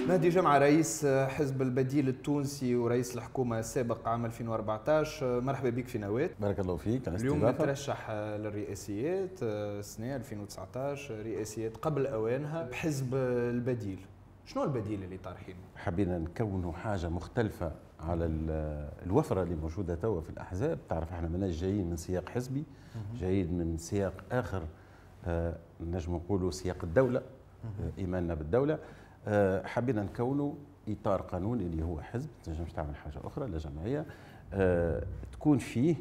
مهدي جمعة رئيس حزب البديل التونسي ورئيس الحكومة السابق عام 2014، مرحبا بك في نواة. بارك الله فيك على اليوم نترشح للرئاسيات السنة 2019، رئاسيات قبل أوانها بحزب البديل. شنو البديل اللي طارحينه؟ حبينا نكونوا حاجة مختلفة على الوفرة اللي موجودة توا في الأحزاب. تعرف احنا ماناش جايين من سياق حزبي، جايين من سياق آخر، نجم نقولوا سياق الدولة، إيماننا بالدولة. حبينا نكونوا إطار قانوني اللي هو حزب، تنجمش تعمل حاجة أخرى لا جمعية، تكون فيه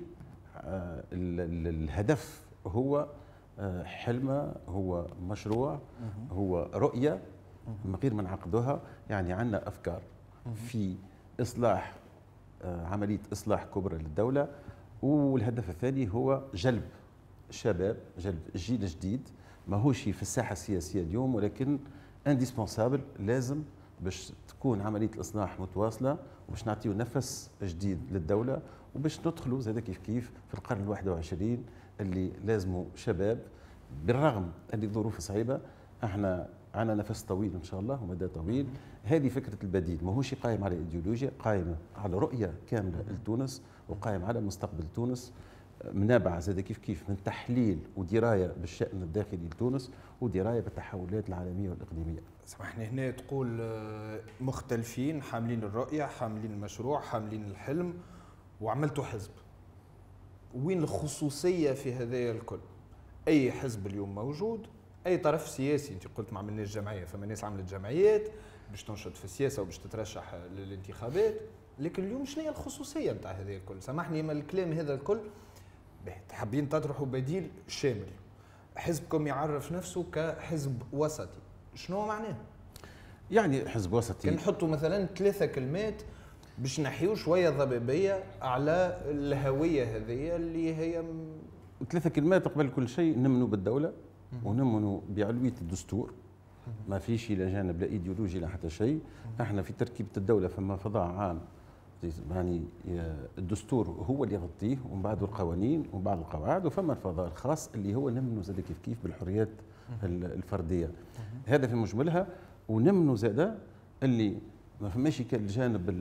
الهدف هو حلمة، هو مشروع، هو رؤية من غير ما نعقدوها. يعني عندنا أفكار في إصلاح، عملية إصلاح كبرى للدولة، والهدف الثاني هو جلب الشباب، جلب الجيل الجديد. ماهوش في الساحة السياسية اليوم، ولكن انديسبونسابل، لازم باش تكون عملية الإصلاح متواصلة، وباش نعطيو نفس جديد للدولة، وباش ندخلوا زاد كيف كيف في القرن 21 اللي لازموا شباب. بالرغم اللي الظروف صعيبة، احنا عندنا نفس طويل ان شاء الله ومدى طويل. هذه فكرة البديل، ماهوش قائم على ايديولوجيا، قائم على رؤية كاملة لتونس، وقائم على مستقبل تونس، منابعة زاد كيف كيف من تحليل ودراية بالشأن الداخلي لتونس، ودراية بالتحولات العالمية والإقليمية. سامحني، هنا تقول مختلفين، حاملين الرؤية، حاملين المشروع، حاملين الحلم، وعملتوا حزب. وين الخصوصية في هذا الكل؟ أي حزب اليوم موجود، أي طرف سياسي، أنت قلت ما عملناش جمعية، فما ناس عملت جمعيات باش تنشط في السياسة وباش تترشح للانتخابات، لكن اليوم شنو هي الخصوصية نتاع هذا الكل؟ سامحني، ما الكلام هذا الكل حابين تطرحوا بديل شامل، حزبكم يعرف نفسه كحزب وسطي، شنو معناه؟ يعني حزب وسطي كان نحطوا مثلا 3 كلمات باش نحيوا شويه ضبابيه على الهويه هذه اللي هي 3 كلمات. قبل كل شيء نمنوا بالدولة، ونمنوا بعلوية الدستور، ما فيش لا جانب لا ايديولوجي لا حتى شيء. احنا في تركيبة الدولة فما فضاء عام، يعني الدستور هو اللي يغطيه، ومن بعده القوانين ومن بعد القواعد، وفما الفضاء الخاص اللي هو نمنوا زاد كيف كيف بالحريات الفردية. هذا في مجملها. ونمنوا زاد اللي ما فماش الجانب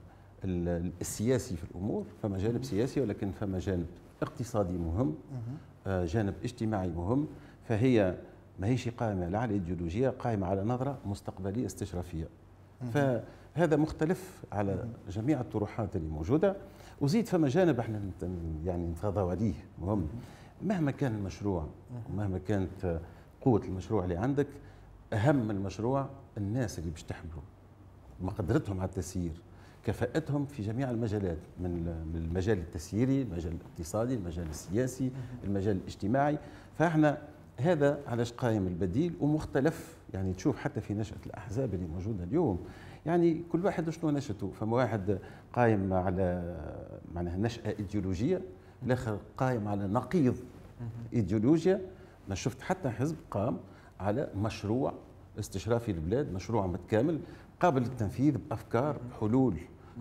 السياسي في الامور، فما جانب سياسي ولكن فما جانب اقتصادي مهم، جانب اجتماعي مهم. فهي ماهيش قائمه لا على الايديولوجيه، قائمه على نظره مستقبليه استشرافيه. فهذا مختلف على جميع الطروحات اللي موجوده. وزيد فما جانب احنا يعني نتغاضوا عليه مهم. مهما كان المشروع ومهما كانت قوه المشروع اللي عندك، اهم من المشروع الناس اللي باش تحملوا، مقدرتهم على التسيير، كفاءتهم في جميع المجالات، من المجال التسييري، المجال الاقتصادي، المجال السياسي، المجال الاجتماعي. فاحنا هذا علاش قائم البديل ومختلف. يعني تشوف حتى في نشأة الأحزاب اللي موجودة اليوم، يعني كل واحد شنو نشأته. فما واحد قائم على معناها نشأة إيديولوجية، الآخر قائم على نقيض إيديولوجيا. ما شفت حتى حزب قام على مشروع استشرافي للبلاد، مشروع متكامل قابل للتنفيذ بأفكار حلول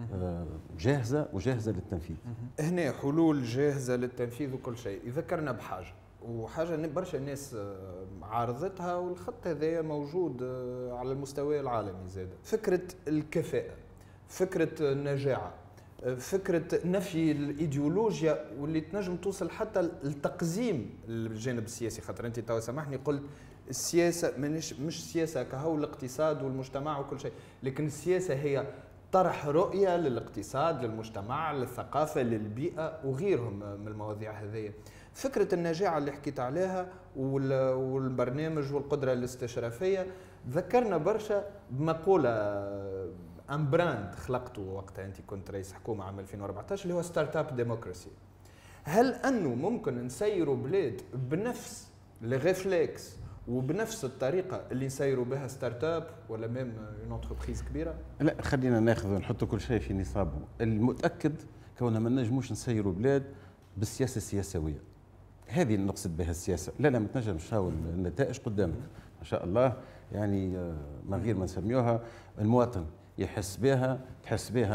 جاهزة وجاهزة للتنفيذ. هنا حلول جاهزة للتنفيذ وكل شيء. يذكرنا بحاجة، وحاجة برشا الناس عارضتها، والخط هذا موجود على المستوى العالمي زاد. فكرة الكفاءة، فكرة النجاعة، فكرة نفي الإيديولوجيا، واللي تنجم توصل حتى لتقزيم الجانب السياسي. خاطر أنت توا سامحني قلت السياسة مش سياسة كهو الاقتصاد والمجتمع وكل شيء، لكن السياسة هي طرح رؤية للاقتصاد، للمجتمع، للثقافة، للبيئة وغيرهم من المواضيع هذه. فكرة النجاعة اللي حكيت عليها والبرنامج والقدرة الاستشرافية، ذكرنا برشا بمقولة ان براند خلقته وقتها انت كنت رئيس حكومة عام 2014، اللي هو ستارت اب ديموكراسي. هل انه ممكن نسيروا بلاد بنفس الريفلكس وبنفس الطريقه اللي نسيروا بها ستارت اب ولا ميم اون انتربريز كبيره؟ لا، خلينا ناخذ ونحط كل شيء في نصابه. المتاكد كوننا ما نجموش نسيروا بلاد بالسياسه السياسويه. هذه اللي نقصد بها السياسه. لا ما تنجمش، هاو النتائج قدامك ما شاء الله. يعني من غير ما نسميوها، المواطن يحس بها، تحس بها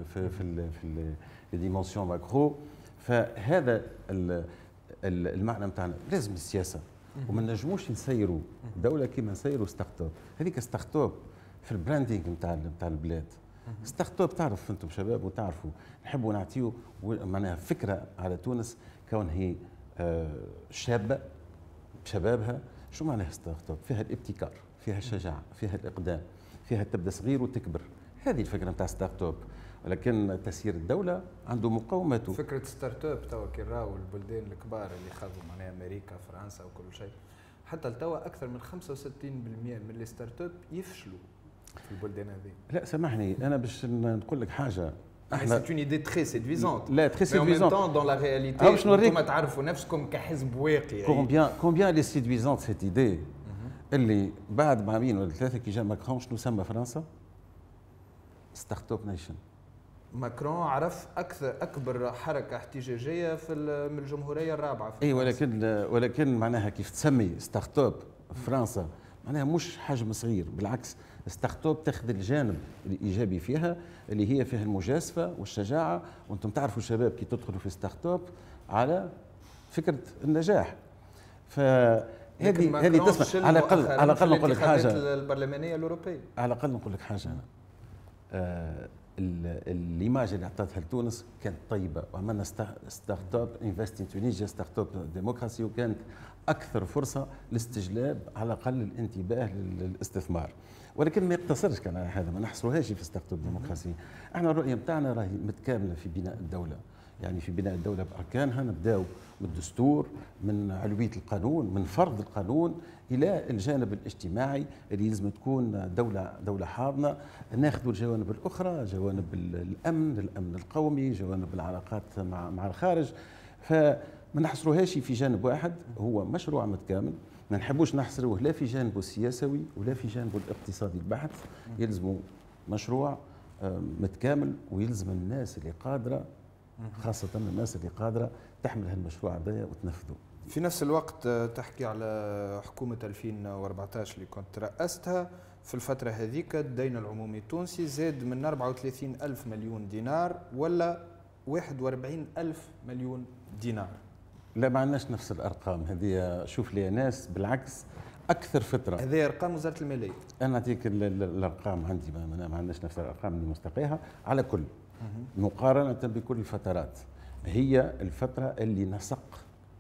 في الديمونسيون ماكرو. فهذا المعنى نتاعنا، لازم السياسه. وما نجموش نسيروا دوله كيما نسيروا ستارت اب. هذيك ستارت اب في البراندينغ نتاع البلاد. ستارت اب تعرف انتم شباب وتعرفوا نحبوا نعطيو معناها فكره على تونس كون هي شابه بشبابها. شو معناها ستارت اب؟ فيها الابتكار، فيها الشجاعه، فيها الاقدام، فيها تبدا صغير وتكبر. هذه الفكره نتاع ستارت اب. ولكن تسيير الدوله عنده مقوماته. فكره ستارت اب توا كي راهو البلدان الكبار اللي خذوا معناها امريكا فرنسا وكل شيء، حتى لتوا اكثر من 65% من لي ستارت اب يفشلوا في البلدان هذه. لا سامحني انا باش نقول لك حاجه. احنا سي اون ايدي تري سيدويزونت. لا تري سيدويزونت. مي دون لا رياليتي انتم تعرفوا نفسكم كحزب واقعي. كومبيان لي سيدويزونت سيت ايدي اللي بعد عامين ولا ثلاثه كي جا ماكرون شنو سمى فرنسا؟ ستارت اب نيشن. ماكرون عرف اكبر حركه احتجاجيه من الجمهوريه الرابعه في اي ولكن معناها كيف تسمي ستارت اب فرنسا معناها مش حجم صغير، بالعكس ستارت اب تاخذ الجانب الايجابي فيها اللي هي فيها المجازفه والشجاعه. وانتم تعرفوا الشباب كي تدخلوا في ستارت اب على فكره النجاح. هذه تسمع على الاقل نقول لك حاجه. البرلمانيه الاوروبيه على الاقل نقول لك حاجه انا. الايماج اللي اعطتها لتونس كانت طيبه، وعملنا ستارت اب انفست ان تونيزيا ستارت اب ديموكراسي، وكانت اكثر فرصه لاستجلاب على الاقل الانتباه للاستثمار. ولكن ما يقتصرش كان على هذا، ما نحصروهاش في ستارت اب ديموكراسي. احنا الرؤيه نتاعنا راهي متكامله في بناء الدوله، يعني في بناء الدوله باركانها نبداو من الدستور، من علويه القانون، من فرض القانون الى الجانب الاجتماعي اللي لازم تكون دوله حاضنه. ناخذوا الجوانب الاخرى، جوانب الامن القومي، جوانب العلاقات مع الخارج. فما نحصروهاش في جانب واحد، هو مشروع متكامل. ما نحبوش نحصروه لا في جانبه السياسي ولا في جانبه الاقتصادي البحت. يلزموا مشروع متكامل، ويلزم الناس اللي قادره، خاصة الناس اللي قادرة تحمل هالمشروع هذايا وتنفذه. في نفس الوقت تحكي على حكومة 2014 اللي كنت رأستها. في الفترة هذيك الدين العمومي التونسي زاد من 34 ألف مليون دينار ولا 41 ألف مليون دينار. لا ما عندناش نفس الأرقام هذه. شوف لي ناس بالعكس أكثر فترة. هذه أرقام وزارة المالية. أنا نعطيك الأرقام عندي، ما عندناش نفس الأرقام اللي مستقيها على كل مقارنة بكل الفترات. هي الفترة اللي نسق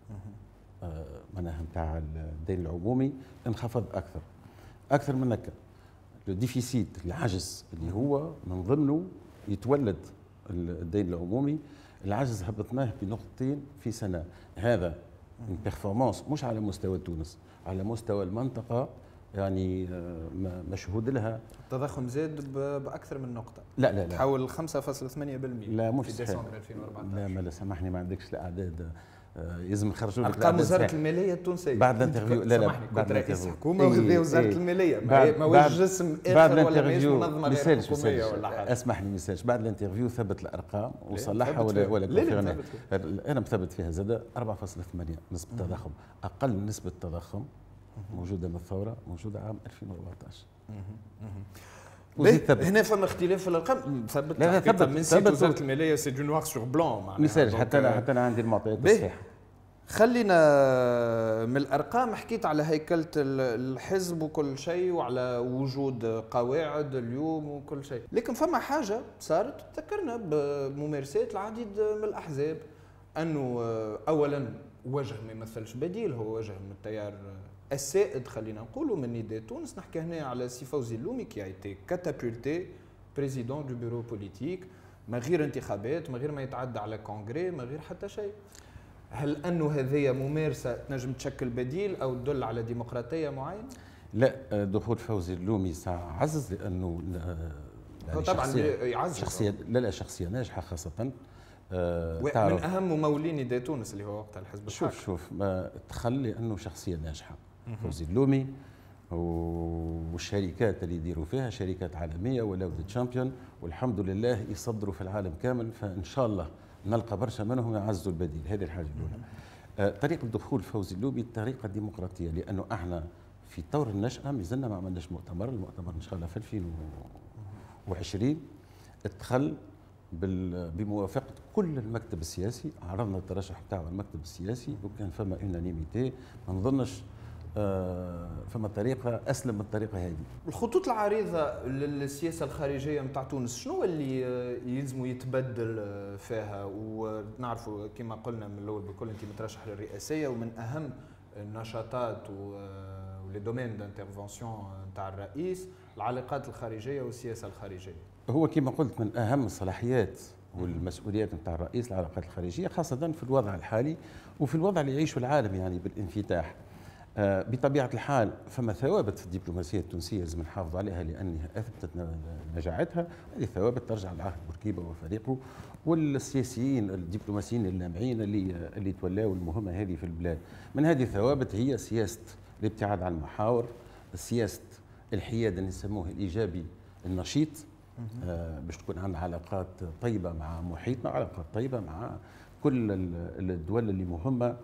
معناها نتاع الدين العمومي انخفض أكثر من هكا. الديفيسيت العجز اللي هو من ضمنه يتولد الدين العمومي، العجز هبطناه بنقطتين في سنة. هذا بيرفورمانس مش على مستوى تونس، على مستوى المنطقة، يعني مشهود لها. التضخم زاد باكثر من نقطه. لا تحول 5.8%. لا مش في ديسمبر 2014. لا ما سامحني ما عندكش الاعداد. لازم نخرجوا لك ارقام وزاره الماليه التونسيه بعد الانترفيو. لا بعد رئيس حكومه وهذه وزاره الماليه، ما جسم اخر ولا ماهيش منظمه غير حكوميه ولا حاجه. اسمح لي ميساج بعد الانترفيو ثبت الارقام وصلحها ولا كونفيرمي. انا مثبت فيها زاد 4.8 نسبه التضخم، اقل نسبه تضخم موجوده من الثوره، موجوده عام 2014. هنا فما اختلاف في الارقام. ثبت من سيت وزاره الماليه سي دو نوار سور بلون ميساج. حتى انا عندي المعطيات الصحيحه. خلينا من الارقام. حكيت على هيكله الحزب وكل شيء وعلى وجود قواعد اليوم وكل شيء، لكن فما حاجه صارت تذكرنا بممارسات العديد من الاحزاب، انه اولا وجه ما يمثلش بديل، هو وجه من التيار السائد خلينا نقولوا من نداء تونس. نحكي هنا على سي فوزي اللومي كي ايتي كاتابولتي بريزيدون دو بيرو بوليتيك، من غير انتخابات، من غير ما يتعدى على كونغري، من غير حتى شيء. هل انه هذه ممارسه تنجم تشكل بديل او تدل على ديمقراطيه معينه؟ لا، دخول فوزي اللومي ساعز لانه طبعا يعزز شخصيه ناجحه خاصه. من اهم ممولين نداء تونس اللي هو وقتها الحزب الحاكم. شوف ما تخلي انه شخصيه ناجحه فوزي اللومي، والشركات اللي يديروا فيها شركات عالميه ولاودة تشامبيون، والحمد لله يصدروا في العالم كامل، فان شاء الله نلقى برشا منهم يعزوا البديل. هذه الحاجه الاولى. طريقه دخول فوزي اللومي الطريقه الديمقراطيه، لانه احنا في طور النشأة مازلنا ما عملناش المؤتمر ان شاء الله في 2020 ادخل بموافقه كل المكتب السياسي. عرضنا الترشح بتاعه المكتب السياسي وكان فما يونانيميتي. ما نظنش فما طريقه اسلم من الطريقه هذه. الخطوط العريضة للسياسة الخارجية متاع تونس شنو اللي يلزموا يتبدل فيها؟ ونعرفوا كما قلنا من الأول بكل أنت مترشح للرئاسية، ومن أهم النشاطات ولي دومين دانترفونسيون نتاع الرئيس العلاقات الخارجية والسياسة الخارجية. هو كما قلت من اهم الصلاحيات والمسؤوليات نتاع الرئيس العلاقات الخارجيه، خاصه في الوضع الحالي وفي الوضع اللي يعيشه العالم يعني بالانفتاح. بطبيعه الحال فما ثوابت في الدبلوماسيه التونسيه لازم نحافظ عليها لانها اثبتت نجاعتها. هذه ثوابت ترجع لعهد بورقيبه وفريقه والسياسيين الدبلوماسيين اللامعين اللي تولوا المهمه هذه في البلاد. من هذه الثوابت هي سياسه الابتعاد عن المحاور، سياسه الحياد اللي نسموه الايجابي النشيط، باش تكون عندنا علاقات طيبه مع محيطنا، علاقات طيبه مع كل الدول اللي مهمه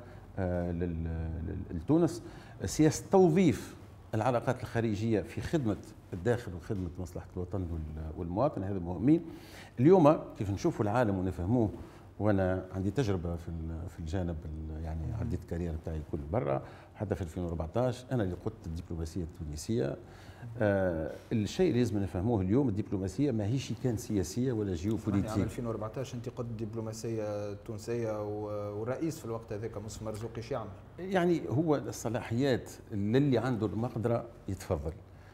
لتونس. سياسه توظيف العلاقات الخارجيه في خدمه الداخل وخدمه مصلحه الوطن والمواطن، هذا مهمين. اليوم كيف نشوفوا العالم ونفهموه، وانا عندي تجربه في الجانب يعني عديت الكارير بتاعي كل برا، حتى في 2014 انا اللي قدت الدبلوماسيه التونسيه. الشيء اللي لازم نفهموه اليوم، الدبلوماسيه ماهيش كان سياسيه ولا جيوبوليتيك. عام 2014 انت قد الدبلوماسيه التونسيه والرئيس في الوقت هذاك مصطفى مرزوقي شو يعمل؟ يعني هو الصلاحيات اللي عنده المقدره يتفضل.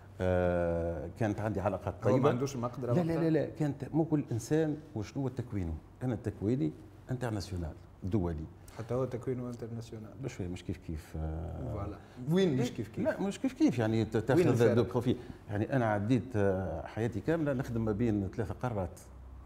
كانت عندي علاقات طيبه. هو ما عندوش المقدره؟ لا كانت مو كل انسان وشنو هو تكوينه. انا تكويني انترناسيونال دولي، حتى هو تكوينه انترناسيونال بشويه مش كيف كيف. فوالا وين مش كيف كيف؟ لا مش كيف كيف يعني تاخذ دو بروفيل. يعني انا عديت حياتي كامله نخدم ما بين 3 قارات،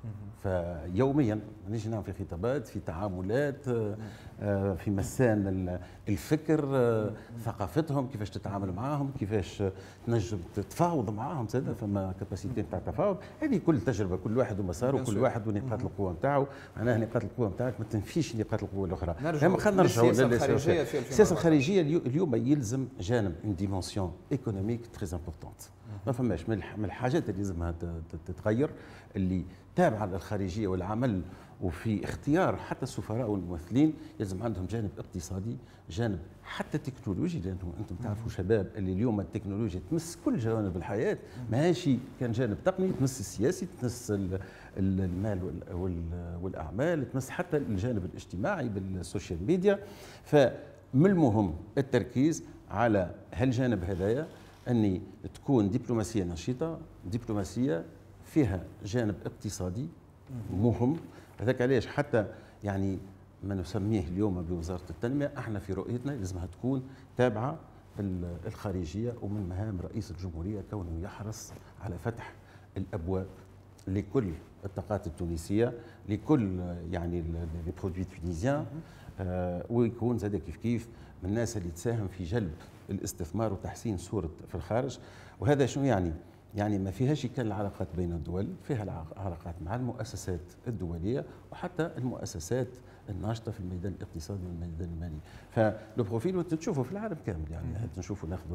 فيوميا نجي نعمل في خطابات، في تعاملات، في مسان الفكر، ثقافتهم، كيفاش تتعامل معاهم، كيفاش تنجم تتفاوض معاهم، زاد فما كاباسيتي نتاع التفاوض. هذه كل تجربه، كل واحد ومساره، كل واحد ونقاط القوه نتاعو. معناها نقاط القوه نتاعك ما تنفيش نقاط القوه الاخرى. خلينا نرجعوا السياسه الخارجيه. اليوم يلزم جانب اون ديمونسيون ايكونوميك تري امبورطونت. ما فماش من الحاجات اللي لازمها تتغير، اللي تابعه للخارجيه والعمل وفي اختيار حتى السفراء والممثلين يلزم عندهم جانب اقتصادي، جانب حتى تكنولوجي، لانه انتم تعرفوا شباب اللي اليوم التكنولوجيا تمس كل جوانب الحياه، ماشي كان جانب تقني، تمس السياسي، تمس المال والاعمال، تمس حتى الجانب الاجتماعي بالسوشيال ميديا. فمن المهم التركيز على هالجانب هذايا، أن تكون دبلوماسية نشيطة، دبلوماسية فيها جانب اقتصادي مهم. هذاك علاش حتى يعني ما نسميه اليوم بوزارة التنمية، احنا في رؤيتنا لازمها تكون تابعة الخارجية، ومن مهام رئيس الجمهورية كونه يحرص على فتح الأبواب لكل الطاقات التونسية، لكل يعني لي برودوي تونيزيان، ويكون زاد كيف كيف من الناس اللي تساهم في جلب الاستثمار وتحسين صورة في الخارج. وهذا شنو يعني؟ يعني ما فيهاش كان العلاقات بين الدول، فيها علاقات مع المؤسسات الدولية وحتى المؤسسات الناشطة في الميدان الاقتصادي والميدان المالي. فلو بروفيل تشوفوا في العالم كامل، يعني نشوفوا ناخذوا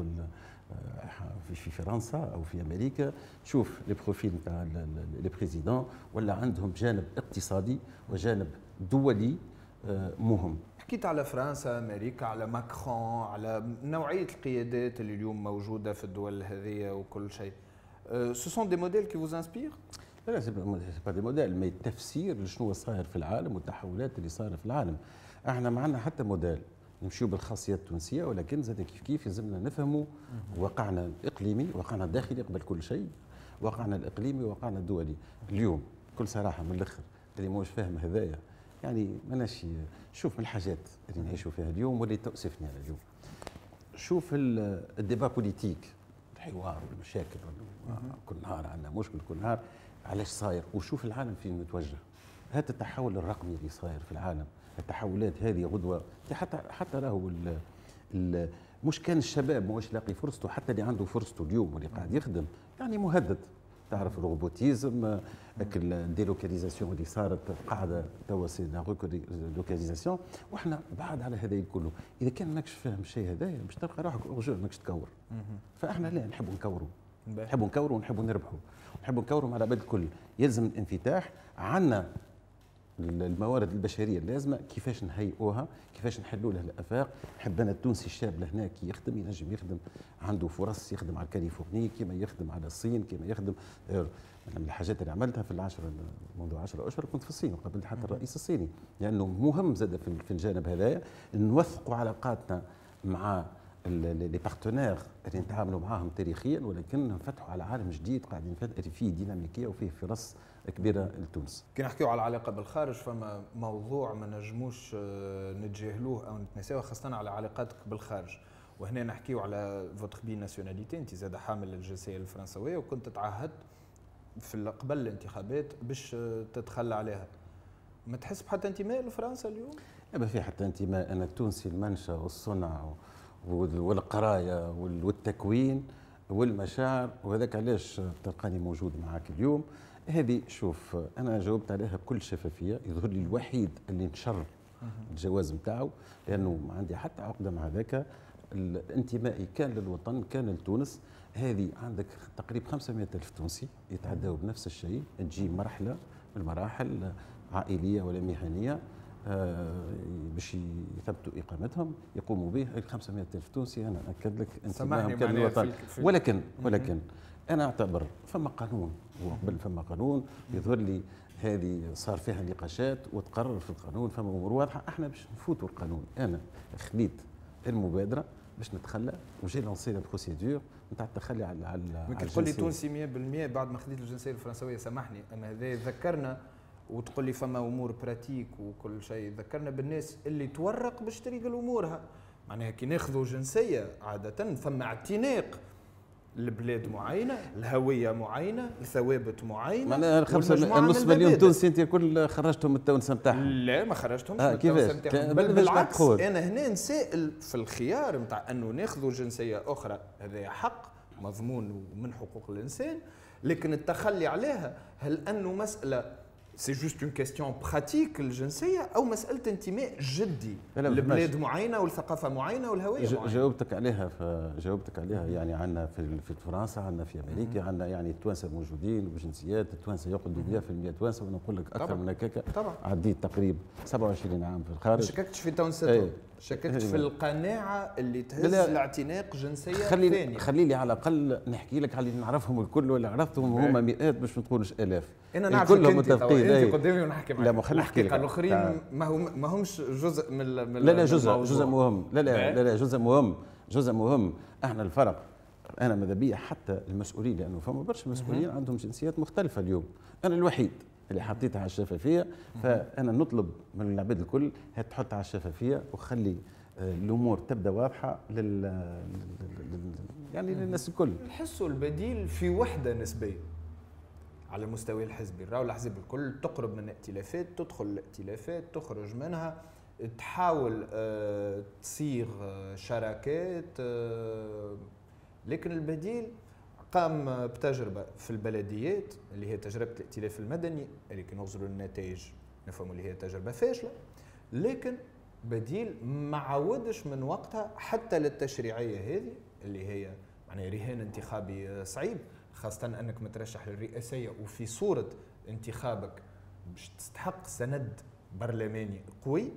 في فرنسا او في امريكا، تشوف لي بروفيل نتاع لي بريزيدون ولا عندهم جانب اقتصادي وجانب دولي مهم. حكيت على فرنسا، امريكا، على ماكرون، على نوعيه القيادات اللي اليوم موجوده في الدول هذه وكل شيء. سو سون دي موديل كي فوز انسبير؟ لا سي با دي موديل، مي التفسير لشنو صاير في العالم والتحولات اللي صايره في العالم. احنا ما عندنا حتى موديل نمشيو بالخاصيات التونسيه، ولكن زاد كيف كيف يلزمنا نفهموا واقعنا الاقليمي، واقعنا الداخلي قبل كل شيء، واقعنا الاقليمي وواقعنا الدولي. اليوم بكل صراحه من الاخر اللي موش فاهم هذايا يعني ماناش. شوف من الحاجات اللي نعيشوا فيها اليوم واللي تؤسفني على اليوم، شوف الديبا بوليتيك، الحوار والمشاكل، كل نهار عندنا مشكل، كل نهار علاش صاير، وشوف العالم فين متوجه. هذا التحول الرقمي اللي صاير في العالم، التحولات هذه غدوه حتى راهو مش كان الشباب ماهوش لاقي فرصته، حتى اللي عنده فرصته اليوم واللي قاعد يخدم يعني مهدد. تعرف الروبوتيزم، الديلوكاليزاسيون اللي صارت قاعده توا سي لوكاليزاسيون، واحنا بعد على هذا كله. اذا كان ماكش فاهم الشيء هذايا باش تلقى روحك اورجور ماكش تكور. فاحنا لا نحبوا نكوروا، نحبوا نكوروا ونحبوا نربحوا، نحبوا نكوروا على بال الكل. يلزم الانفتاح. عندنا الموارد البشريه اللازمه، كيفاش نهيئوها، كيفاش نحلوا لها الافاق. نحب انا التونسي الشاب لهنا كي يخدم ينجم يخدم، عنده فرص يخدم على الكاليفورني كما يخدم على الصين كما يخدم. أنا من الحاجات اللي عملتها في منذ 10 اشهر كنت في الصين وقابلت حتى الرئيس الصيني، لانه مهم زاد في الجانب هذايا نوثقوا علاقاتنا مع لي بارتنير اللي نتعاملوا معاهم تاريخيا، ولكن نفتحوا على عالم جديد قاعدين فيه ديناميكيه وفيه فرص كبيره لتونس. كي نحكيو على العلاقه بالخارج، فما موضوع ما نجموش نتجاهلوه او نتنساوه، خاصه على علاقاتك بالخارج. وهنا نحكيو على فوتر بي ناسيوناليتي، انت زاد حامل الجنسيه الفرنسويه وكنت تعهدت في قبل الانتخابات باش تتخلى عليها. ما تحس بحتى انتماء لفرنسا اليوم؟ ما في حتى انتماء. انا التونسي المنشا والصنع والقرايه والتكوين والمشاعر، وهذاك علاش تلقاني موجود معاك اليوم. هذه شوف انا جاوبت عليها بكل شفافيه، يظهر لي الوحيد اللي نشر الجواز نتاعو، لانه ما عندي حتى عقده مع ذاك. انتمائي كان للوطن كان لتونس. هذه عندك تقريبا 500 ألف تونسي يتعداوا بنفس الشيء، تجي مرحله من المراحل عائليه ولا مهنيه باش يثبتوا اقامتهم يقوموا به. ال 500 ألف تونسي انا اكد لك انتمائهم كان للوطن. ولكن انا اعتبر فما قانون، وقبل فما قانون يظهر لي هذه صار فيها نقاشات وتقرر في القانون، فما امور واضحه. احنا باش نفوتوا القانون. انا خليت المبادره باش نتخلى وجي لونسي بروسيدور نتاع التخلي على ممكن تقول لي تونسي 100% بعد ما خذيت الجنسيه الفرنسويه؟ سامحني، اما هذا ذكرنا وتقول لي فما امور براتيك وكل شيء. ذكرنا بالناس اللي تورق باش تريق امورها. معناها كي ناخذوا جنسيه عاده فما اعتناق لبلاد معينه، لهويه معينه، لثوابت معينه. معناها نص مليون تونسي انت كل خرجتهم من التونسه نتاعهم؟ لا ما خرجتهمش من التونسه نتاعهم، بل بالعكس انا هنا نسائل في الخيار نتاع انه ناخذوا جنسيه اخرى. هذا حق مضمون ومن حقوق الانسان، لكن التخلي عليها هل انه مساله سي جوست اون كيستيون براتيك الجنسيه، او مساله انتماء جدي لبلاد معينه والثقافه معينه والهويه معينه؟ جاوبتك عليها. يعني عندنا في فرنسا، عندنا في امريكا، عندنا يعني التوانسه موجودين وجنسيات التوانسه يقعدوا 100% توانسه، ونقول لك اكثر من هكاك. طبعا عديت تقريبا 27 عام في الخارج. ما شككتش في تونستهم، شككت في القناعه اللي تهز لاعتناق جنسيه ثانيه. خلي لي على الاقل نحكي لك على اللي نعرفهم الكل، ولا عرفتهم هم مئات باش ما تقولش الاف. انا نعرف كلهم متفقين. انت قدامي ونحكي معك. لا الحقيقه الاخرين ما همش جزء من لا جزء مهم. لا جزء مهم. احنا الفرق، انا ماذا بيا حتى المسؤولين، لانه فما برشا مسؤولين عندهم جنسيات مختلفه اليوم. انا الوحيد اللي حطيتها على الشفافيه، فانا نطلب من العباد الكل تحط على الشفافيه وخلي الامور تبدا واضحه يعني للناس الكل. نحسوا البديل في وحده نسبيه على المستوى الحزبي. راهو الاحزاب الكل تقرب من الائتلافات، تدخل الائتلافات، تخرج منها، تحاول تصيغ شراكات. لكن البديل قام بتجربه في البلديات اللي هي تجربه الائتلاف المدني، اللي كي نوصلوا للنتائج نفهموا اللي هي تجربه فاشله. لكن بديل ما عودش من وقتها حتى للتشريعيه هذه اللي هي يعني رهان انتخابي صعيب، خاصة أنك مترشح للرئاسية وفي صورة انتخابك باش تستحق سند برلماني قوي.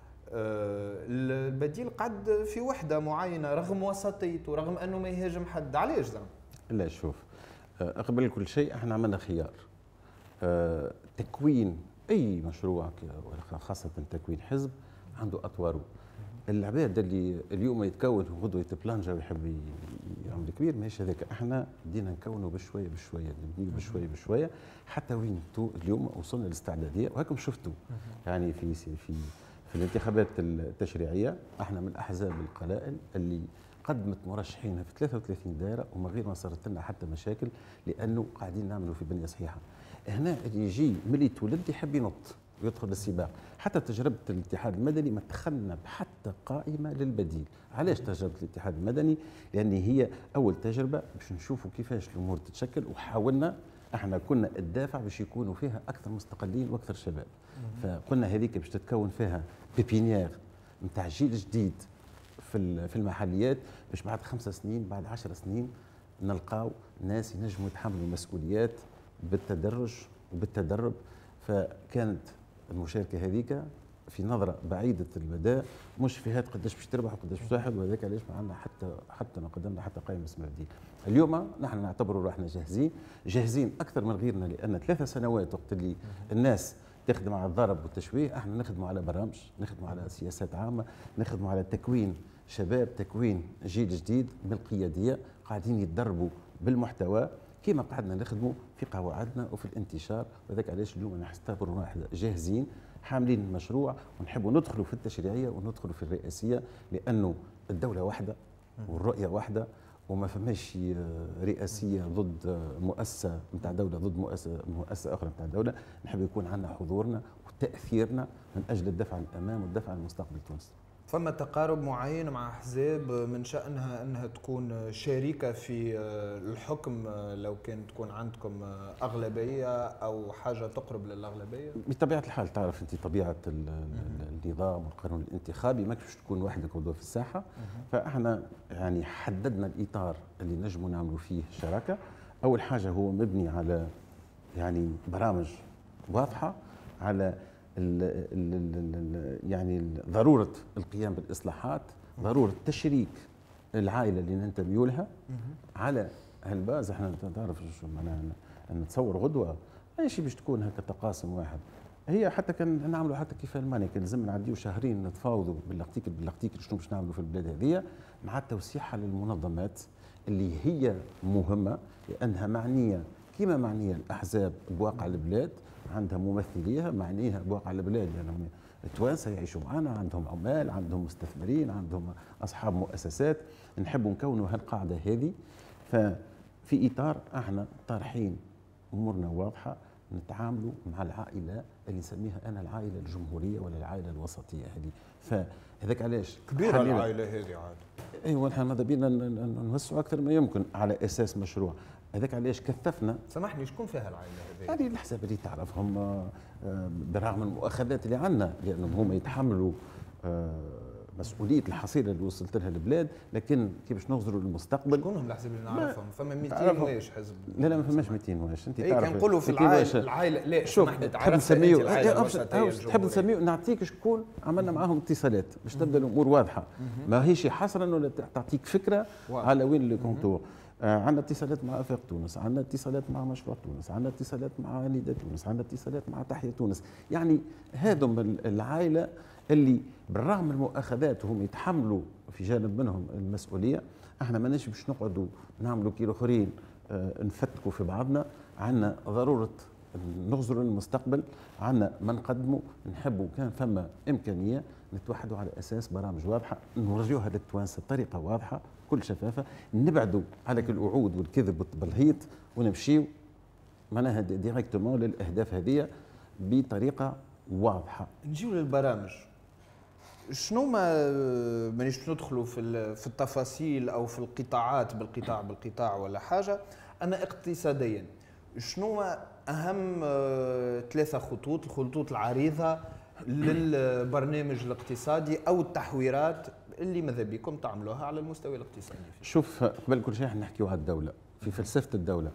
البديل قعد في وحدة معينة رغم وسطيته، رغم أنه ما يهاجم حد. علاش زعما؟ لا شوف، قبل كل شيء احنا عملنا خيار. تكوين أي مشروع خاصة تكوين حزب عنده أطواره. العباد اللي اليوم يتكون وغدوه يتبلانجا ويحب يعمل كبير ماهيش هذاك. احنا بدينا نكونوا بشويه بشويه، نبنيو بشويه بشويه حتى وين اليوم وصلنا للاستعداديه. وهكم شفتوا يعني في الانتخابات التشريعيه احنا من الاحزاب القلائل اللي قدمت مرشحينها في 33 دائره ومن غير ما صارت لنا حتى مشاكل، لانه قاعدين نعملوا في بنيه صحيحه. هنا اللي يجي ملي تولد يحب ينط ويدخل السباق. حتى تجربه الاتحاد المدني ما دخلنا بحتى قائمه للبديل. علاش تجربه الاتحاد المدني؟ لان هي اول تجربه باش نشوفوا كيفاش الامور تتشكل، وحاولنا احنا كنا الدافع باش يكونوا فيها اكثر مستقلين واكثر شباب. فقلنا هذيك باش تتكون فيها بيبينيير نتاع جيل جديد في المحليات، باش بعد 5 سنين بعد 10 سنين نلقاو ناس ينجموا يتحملوا مسؤوليات بالتدرج وبالتدرب. فكانت المشاركه هذيك في نظره بعيده المدى، مش في هات قداش باش تربح وقداش باش تاخذ، وهذاك علاش ما عندنا حتى ما قدمنا حتى قائمه اسمها بديل. اليوم نحن نعتبروا روحنا جاهزين اكثر من غيرنا، لان 3 سنوات وقت اللي الناس تخدم على الضرب والتشويه، احنا نخدموا على برامج، نخدموا على سياسات عامه، نخدموا على تكوين شباب، تكوين جيل جديد بالقياديه، قاعدين يتدربوا بالمحتوى كما قعدنا نخدموا في قواعدنا وفي الانتشار. وذاك علاش اليوم نعتبروا روحنا جاهزين حاملين المشروع، ونحبوا ندخلوا في التشريعيه وندخلوا في الرئاسيه، لانه الدوله واحده والرؤيه واحده، وما فماش رئاسيه ضد مؤسسه نتاع دوله ضد مؤسسه اخرى نتاع دوله. نحب يكون عندنا حضورنا وتاثيرنا من اجل الدفع عن الامام والدفع عن مستقبل تونس. فما تقارب معين مع احزاب من شانها انها تكون شريكه في الحكم لو كان تكون عندكم اغلبيه او حاجه تقرب للاغلبيه؟ بطبيعه الحال تعرف انت طبيعه النظام والقانون الانتخابي، ما باش تكون وحدك موضوع في الساحه. فاحنا يعني حددنا الاطار اللي نجموا نعملوا فيه شراكه. اول حاجه هو مبني على يعني برامج واضحه، على يعني ضروره القيام بالاصلاحات، ضروره تشريك العائله اللي ننتمي لها. على هالباز احنا تعرف شو معناها نتصور غدوه ماشي باش تكون هكا تقاسم واحد. هي حتى كان نعملوا حتى كيف المانيا كان لازم نعديو شهرين نتفاوضوا بالارتيكل شنو باش نعملوا في البلاد هذيا، مع توسيعها للمنظمات اللي هي مهمه، لانها معنيه كما معنيه الاحزاب بواقع البلاد، عندها ممثليها معنيها بواقع البلاد، لانهم التوانسه يعيشوا معنا، عندهم عمال، عندهم مستثمرين، عندهم اصحاب مؤسسات. نحبوا نكونوا هالقاعده هذه. ففي اطار احنا طارحين امورنا واضحه، نتعاملوا مع العائله اللي نسميها انا العائله الجمهوريه ولا العائله الوسطيه هذه. فهذاك علاش كبيره العائله هذه عاد. ايوه نحن ماذا بينا نوسعوا اكثر ما يمكن على اساس مشروع. هذاك علاش كثفنا. سامحني شكون فيها العائله هذه؟ هذه الحساب اللي تعرفهم برغم المؤاخذات اللي عندنا، لانهم هما يتحملوا مسؤوليه الحصيله اللي وصلت لها البلاد، لكن كيفاش نغزروا للمستقبل. شكون هم الحزب اللي نعرفهم؟ فما 200 واش حزب؟ لا ما فماش 200 واش، انت تعرف. كان نقولوا في العائله لا شوف تحب نسميه نعطيك شكون عملنا معاهم اتصالات باش تبدا الامور واضحه، ماهيش حصرا ولا تعطيك فكره على وين لو كونتور. عندنا اتصالات مع افاق تونس، عندنا اتصالات مع مشروع تونس، عندنا اتصالات مع نداء تونس، عندنا اتصالات مع تحيا تونس. يعني هذم العائله اللي بالرغم من المؤاخذات وهم يتحملوا في جانب منهم المسؤوليه. احنا ماناش باش نقعدوا نعملوا كي الاخرين نفتكوا في بعضنا. عندنا ضروره نغزروا للمستقبل، عندنا ما نقدموا. نحبوا كان فما امكانيه نتوحدوا على اساس برامج واضحه، نورجيوها للتوانسه بطريقه واضحه بكل شفافه، نبعدوا على الوعود والكذب والتبلهيط، ونمشيو معناها ديريكتومون للاهداف هذه بطريقه واضحه. نجيو للبرامج. شنو مانيش باش ندخلوا في التفاصيل او في القطاعات بالقطاع ولا حاجه. انا اقتصاديا شنو اهم 3 الخطوط العريضه للبرنامج الاقتصادي او التحويرات اللي ماذا بكم تعملوها على المستوى الاقتصادي؟ شوف قبل كل شيء احنا نحكيو على الدوله في فلسفه الدوله.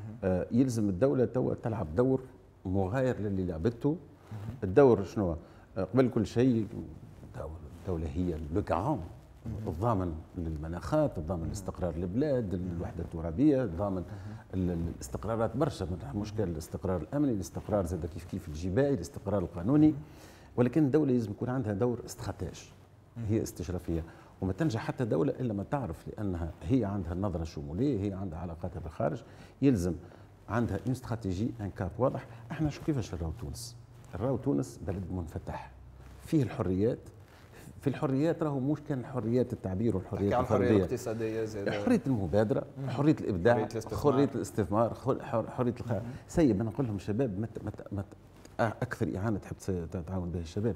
يلزم الدوله توا تلعب دور مغاير للي لعبته. الدور شنو؟ قبل كل شيء الدوله هي لو غارون، الضامن للمناخات، الضامن لاستقرار البلاد، الوحده الترابيه، الضامن الاستقرارات برشا، مشكل الاستقرار الامني، الاستقرار زاد كيف الجبائي، الاستقرار القانوني. ولكن الدوله لازم يكون عندها دور استراتيجي، هي استشرافيه. وما تنجح حتى دوله الا ما تعرف، لانها هي عندها النظره الشموليه، هي عندها علاقاتها بالخارج، يلزم عندها اون استراتيجي، ان كاب واضح. احنا شو كيفاش نراو تونس؟ نراو تونس بلد منفتح فيه الحريات. في الحريات راهو مش كان حريات التعبير والحريات الفرديه، الحريه الاقتصاديه زاد، حريه المبادره، حريه الابداع، حريه الاستثمار، حريه سيب. انا نقول لهم شباب ما اكثر اعانه تحب تتعاون بها الشباب،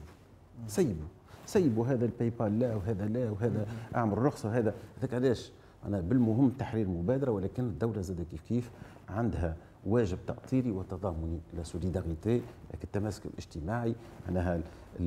سيبوا هذا الباي بال لا وهذا لا وهذا اعمل رخصه هذا. هذاك علاش انا بالمهم تحرير المبادره. ولكن الدوله زاد كيف عندها واجب تأطيري وتضامني، لا سوليداريتي، التماسك الاجتماعي، معناها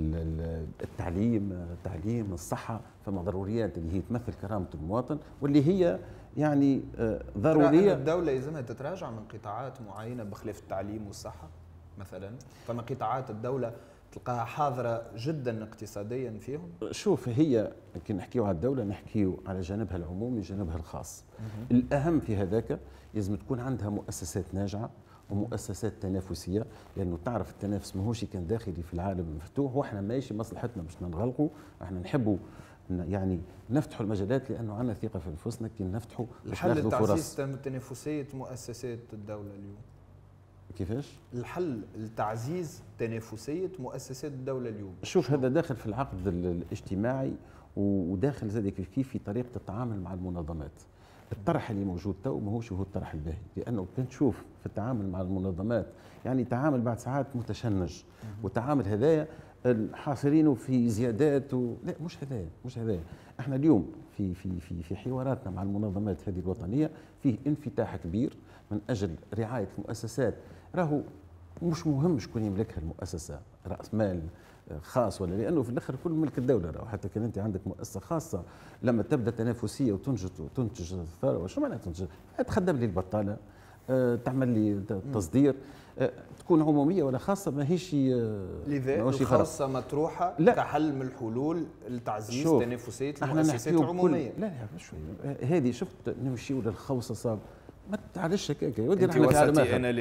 التعليم، الصحة. فما ضروريات اللي هي تمثل كرامة المواطن واللي هي يعني ضرورية. الدولة يلزمها تتراجع من قطاعات معينة بخلاف التعليم والصحة؟ مثلا؟ فما قطاعات الدوله تلقاها حاضره جدا اقتصاديا فيهم؟ شوف، هي كي نحكيو على الدوله نحكيو على جانبها العمومي وجانبها الخاص. الاهم في هذاك لازم تكون عندها مؤسسات ناجعه ومؤسسات تنافسيه، لانه تعرف التنافس ماهوش كان داخلي في العالم المفتوح، واحنا ماشي مصلحتنا باش ننغلقوا، احنا نحبوا يعني نفتحوا المجالات لانه عندنا ثقه في انفسنا كي نفتحوا باش ناخذوا فرص. الحل لتعزيز تنافسيه مؤسسات الدوله اليوم كيفاش؟ الحل لتعزيز تنافسيه مؤسسات الدوله اليوم. شوف، هذا داخل في العقد الاجتماعي وداخل زاد كيف في طريقه التعامل مع المنظمات. الطرح اللي موجود تو ماهوش هو الطرح الباهي، لانه كنت تشوف في التعامل مع المنظمات يعني تعامل بعد ساعات متشنج، وتعامل هذايا حاصرينه في زيادات لا، مش هذايا. احنا اليوم في حواراتنا مع المنظمات هذه الوطنيه فيه انفتاح كبير من اجل رعايه المؤسسات. راهو مش مهم شكون يملكها المؤسسه، راس مال خاص ولا، لانه في الاخر كل ملك الدوله. راهو حتى كان انت عندك مؤسسه خاصه لما تبدا تنافسيه وتنتج ثروه، شو معناتها تنتج؟ تخدم لي البطاله، تعمل لي تصدير، تكون عموميه ولا خاصه ماهيش. لذا الخاصه مطروحه كحل من الحلول لتعزيز تنافسيه المؤسسات العموميه. لا شوي، هذه شفت نمشيو للخوصصه. ما تعرفش هكاك يا ودي، انت وسطي انا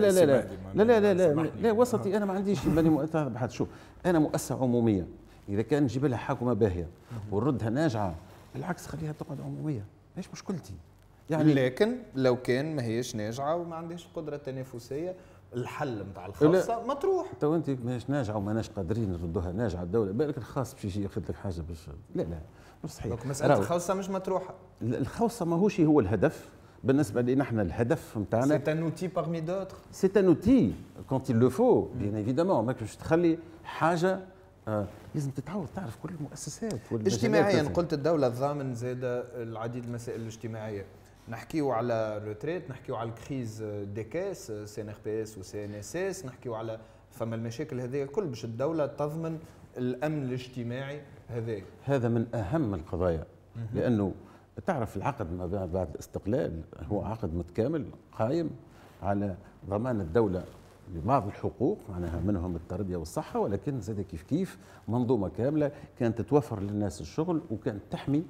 لا وسطي انا ما عنديش ماني مؤثر بحد. شوف، انا مؤسسه عموميه، اذا كان نجيب لها حكومه باهيه ونردها ناجعه بالعكس خليها تقعد عموميه، ايش مشكلتي يعني. لكن لو كان ما هيش ناجعه وما عندهاش قدره تنافسيه، الحل نتاع الخاصه مطروح. تو انت ماهيش ناجعه وماناش قادرين نردوها ناجعه الدوله، بالك الخاص باش يجي ياخذ لك حاجه باش لا مش صحيح. مساله الخاصه مش مطروحه. الخاصه ماهوش هو الهدف بالنسبه لنا. احنا الهدف نتاعنا سي ان اوتي باغمي دوتر، سي ان اوتي كونت il le faut bien évidemment. ماكش تخلي حاجه لازم تتعود تعرف كل المؤسسات اجتماعيا. قلت الدوله تضامن زاد العديد من المسائل الاجتماعيه. نحكيو على الروتريت، نحكيو على الكريز دي كاس سي ان ار بي اس وسي ان اس اس، نحكيو على فما المشاكل هذه الكل باش الدوله تضمن الامن الاجتماعي. هذا من اهم القضايا، لانه تعرف العقد ما بعد الاستقلال هو عقد متكامل قائم على ضمان الدولة لبعض الحقوق، معناها منهم التربية والصحة، ولكن زاد كيف منظومة كاملة كانت تتوفر للناس الشغل، وكانت تحمي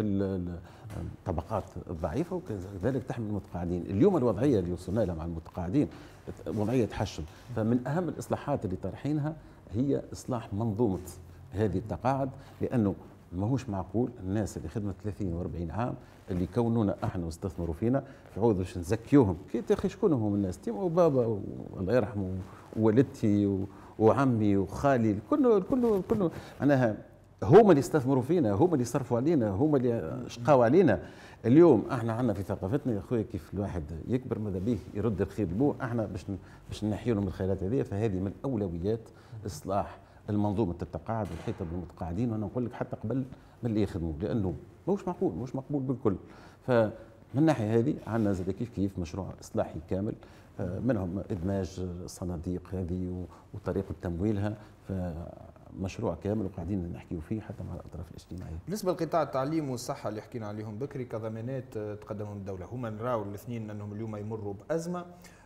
الطبقات الضعيفة، وكذلك تحمي المتقاعدين. اليوم الوضعية اللي وصلنا لها مع المتقاعدين وضعية تحشم، فمن أهم الإصلاحات اللي طرحينها هي إصلاح منظومة هذه التقاعد، لأنه ماهوش معقول الناس اللي خدمت 30 و40 عام اللي كونونا احنا واستثمروا فينا يعود باش نزكيوهم. كي تاخي شكون هم الناس؟ تيما وبابا الله يرحمه ووالدتي وعمي وخالي، كله معناها هما اللي استثمروا فينا، هما اللي صرفوا علينا، هما اللي شقاوا علينا. اليوم احنا عندنا في ثقافتنا يا خويا كيف الواحد يكبر ماذا به يرد الخير لبوه، احنا باش نحيوا لهم الخيرات هذه. فهذه من اولويات اصلاح المنظومه التقاعد والحيطه بالمتقاعدين، وانا نقول لك حتى قبل من اللي يخدموا، لانه مش مقبول بالكل. فمن الناحيه هذه عندنا زاد كيف مشروع اصلاحي كامل، منهم ادماج الصناديق هذه وطريقه تمويلها، فمشروع كامل وقاعدين نحكيوا فيه حتى مع الاطراف الاجتماعيه. بالنسبه لقطاع التعليم والصحه اللي حكينا عليهم بكري كضمانات تقدمهم الدوله، هما نراو الاثنين انهم اليوم يمروا بازمه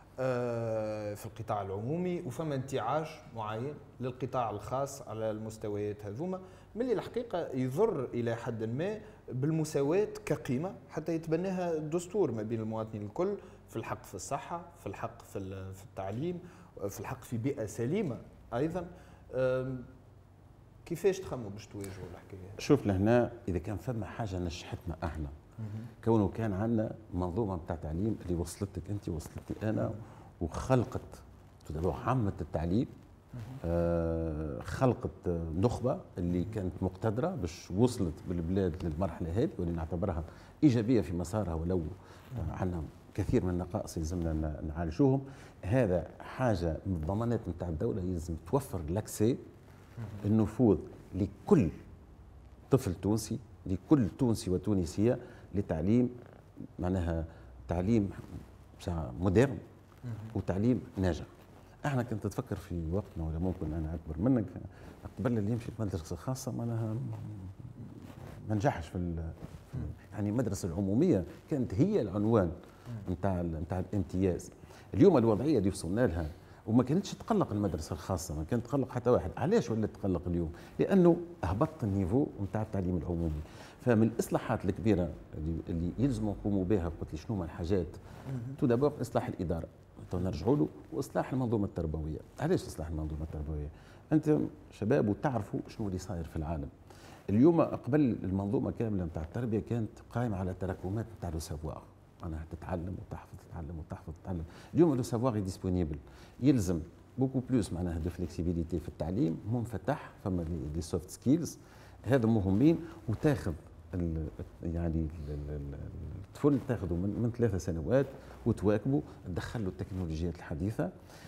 في القطاع العمومي، وفما انتعاش معين للقطاع الخاص على المستويات هذوما، من اللي الحقيقه يضر الى حد ما بالمساواه كقيمه حتى يتبناها الدستور ما بين المواطنين الكل، في الحق في الصحه، في الحق في التعليم، في الحق في بيئه سليمه ايضا. كيفاش تخموا باش تواجهوا الحكايه؟ شوف لهنا اذا كان فما حاجه نجحتنا احنا كونه كان عندنا منظومه نتاع تعليم اللي وصلتك انت وصلتني انا، وخلقت عامه التعليم، خلقت نخبه اللي كانت مقتدره باش وصلت بالبلاد للمرحله هذه، واللي نعتبرها ايجابيه في مسارها، ولو عندنا كثير من النقائص يلزمنا نعالجوهم. هذا حاجه من الضمانات نتاع الدوله، يلزم توفر لاكسي النفوذ لكل طفل تونسي، لكل تونسي وتونسيه لتعليم، معناها تعليم مودرن وتعليم ناجح. احنا كنت تفكر في وقتنا، ولا ممكن انا اكبر منك، قبل اللي يمشي في مدرسه خاصه معناها ما نجحش يعني المدرسه العموميه كانت هي العنوان نتاع الامتياز. اليوم الوضعيه اللي وصلنا لها وما كانتش تقلق المدرسه الخاصه، ما كانت تقلق حتى واحد. علاش ولات تقلق اليوم؟ لانه هبط النيفو نتاع التعليم العمومي. فمن الاصلاحات الكبيره اللي يلزم نقوموا بها، قلت لي شنو هما الحاجات؟ تو دابور اصلاح الاداره، نرجعوا له، واصلاح المنظومه التربويه. علاش اصلاح المنظومه التربويه؟ انت شباب وتعرفوا شنو اللي صاير في العالم. اليوم قبل المنظومه كامله نتاع التربيه كانت قائمه على تراكمات نتاع لو سافوار، معناها تتعلم وتحفظ، تتعلم وتحفظ، تتعلم. اليوم لو سافوار ديسپونيبل، يلزم بوكو بلوس معناها دو فليكسيبيليتي في التعليم، منفتح، فما لي سوفت سكيلز هذا مهمين. وتاخذ يعني الطفل تاخذه من 3 سنوات وتواكبه، تدخل له التكنولوجيات الحديثه.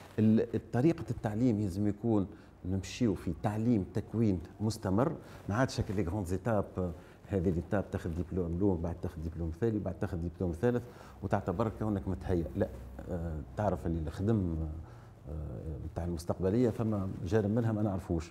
طريقه التعليم لازم يكون نمشيو في تعليم تكوين مستمر، ما عادش هكا لي غروند زيتاب. هذه ليتاب تاخذ دبلوم الاول، بعد تاخذ دبلوم ثاني، بعد تاخذ دبلوم ثالث، وتعتبر كونك متهيأ. لا، تعرف اللي الخدم نتاع المستقبليه فما جانب منها ما نعرفوش.